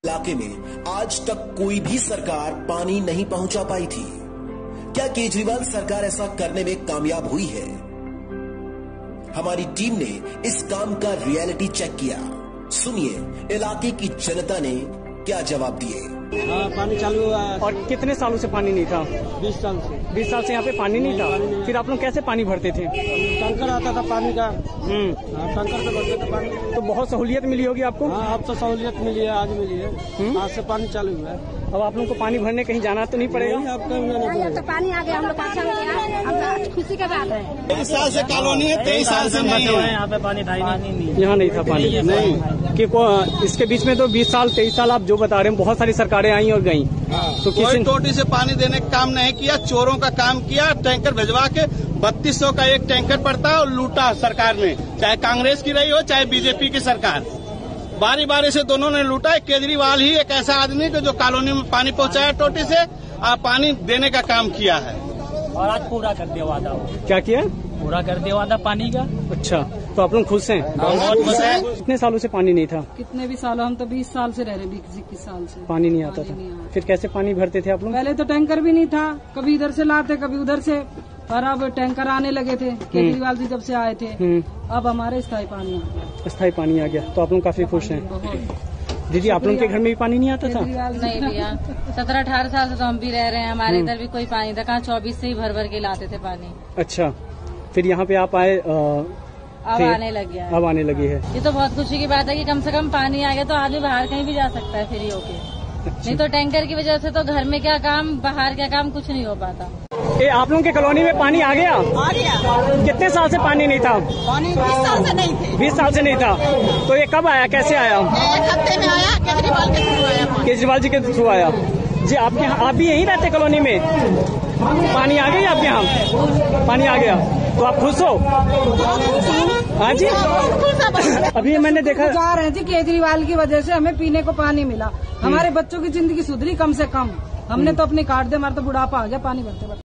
इलाके में आज तक कोई भी सरकार पानी नहीं पहुंचा पाई थी। क्या केजरीवाल सरकार ऐसा करने में कामयाब हुई है? हमारी टीम ने इस काम का रियलिटी चेक किया। सुनिए इलाके की जनता ने क्या जवाब दिए। पानी चालू हुआ है। और कितने सालों से पानी नहीं था? 20 साल से। 20 साल से यहाँ पे पानी नहीं था। फिर आप लोग कैसे पानी भरते थे? टैंकर आता था पानी का। टैंकर से भरते थे पानी। तो बहुत सहूलियत मिली होगी आपको? हाँ, अब तो सहूलियत मिली है, आज मिली है। आज से पानी चालू हुआ है। अब आप लोग को पानी भरने कहीं जाना तो नहीं पड़ेगा? अब कहीं जाना पड़ेगा। तो पानी आ गया, हम लोग अच्छा हो गया। अब खुशी का बात है। 23 साल से कॉलोनी है, 23 साल से नहीं है यहाँ पे पानी था नहीं। यहाँ नहीं था पानी नहीं कि इसके बीच में तो 20 साल 23 साल आप जो बता रहे हैं, बहुत सारी सरकारें आई और गई। तो कोई टोटी से पानी देने का काम नहीं किया, चोरों का काम किया। टैंकर भिजवा के 3200 का एक टैंकर पड़ता है और लूटा सरकार ने, चाहे कांग्रेस की रही हो चाहे बीजेपी की सरकार। बारी बारी से दोनों ने लूटा है। केजरीवाल ही एक ऐसा आदमी जो कॉलोनी में पानी पहुंचाया टोटी से, पानी देने का काम किया है। और आज पूरा कर दिया वादा। क्या किया? पूरा कर दिया वादा पानी का। अच्छा, तो आप लोग खुश हैं? बहुत खुश हैं। कितने सालों से पानी नहीं था? कितने भी सालों, हम तो 20 साल से रह रहे, 21 साल से पानी नहीं आता था। फिर कैसे पानी भरते थे आप लोग? पहले तो टैंकर भी नहीं था, कभी इधर से लाते कभी उधर से, और अब टैंकर आने लगे थे केजरीवाल जी जब से आए थे। अब हमारे स्थायी पानी आ गया। स्थायी पानी आ गया, तो आप लोग काफी खुश हैं। दीदी, आप लोग के घर में भी पानी नहीं आता था? नहीं भैया, 17-18 साल से तो हम भी रह रहे हैं, हमारे इधर भी कोई पानी था कहाँ। 24 से ही भर भर के लाते थे पानी। अच्छा, फिर यहाँ पे आप आए? अब आने लग गया है। अब आने लगी है। ये तो बहुत खुशी की बात है कि कम से कम पानी आ गया तो आदमी बाहर कहीं भी जा सकता है फ्री होके। नहीं तो टैंकर की वजह से तो घर में क्या काम, बाहर क्या काम, कुछ नहीं हो पाता। आप लोगों के कॉलोनी में पानी आ गया? आ गया। कितने साल से पानी नहीं था? पानी 20 साल से नहीं थे। 20 साल से नहीं था। तो ये कब आया, कैसे आया? 1 हफ्ते में आया, केजरीवाल के थ्रू आया। केजरीवाल जी के थ्रू आया। जी, आपके यहाँ, आप भी यहीं रहते कॉलोनी में? पानी आ गया आपके यहाँ? पानी आ गया तो आप खुश हो? हाँ जी। अभी मैंने देखा जा रहे थे केजरीवाल की वजह से हमें पीने को पानी मिला। हमारे बच्चों की जिंदगी सुधरी कम से कम। हमने तो अपनी काट दे, हमारा तो बुढ़ापा आ गया पानी भरते भरते।